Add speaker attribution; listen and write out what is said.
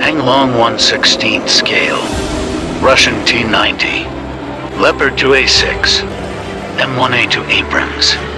Speaker 1: Heng Long 1/16 scale, Russian T-90, Leopard to A6, M1A to ABRAMS.